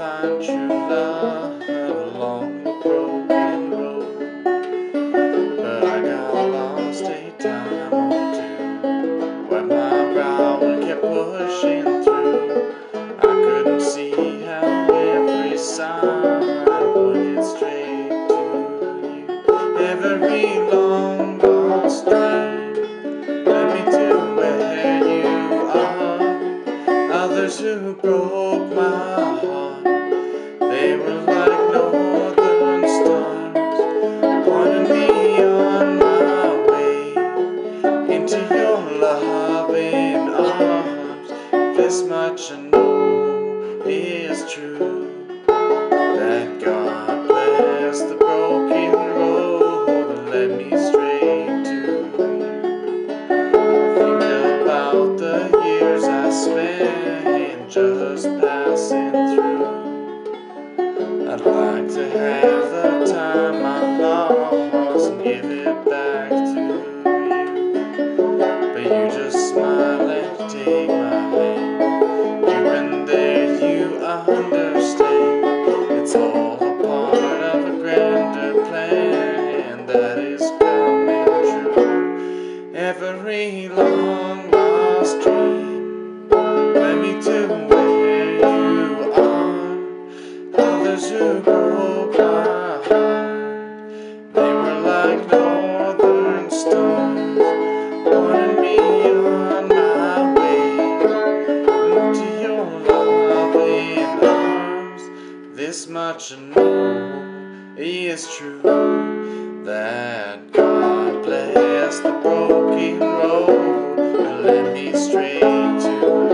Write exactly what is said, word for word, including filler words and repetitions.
find true love along the broken road. But I got lost a time or two, wiped my brow and kept pushing through. I couldn't see how every sign pointed straight to you. Every long lost dream led me to where you are. Others who broke my heart, they were like northern stars, pointing me on my way into your loving arms. This much I know is true, that God bless the broken road and led me straight to you. Think about the years I spent just passing through. I'd like to have the time I lost and give it back to you, but you just smile and take my hand. You've been there, you understand. It's all a part of a grander plan that is coming true. Every long lost dream led me to where you are. Others who broke my heart, they were like northern stars, pointing me on my way into your loving arms. This much I know is true, that God bless the broken road and led me straight to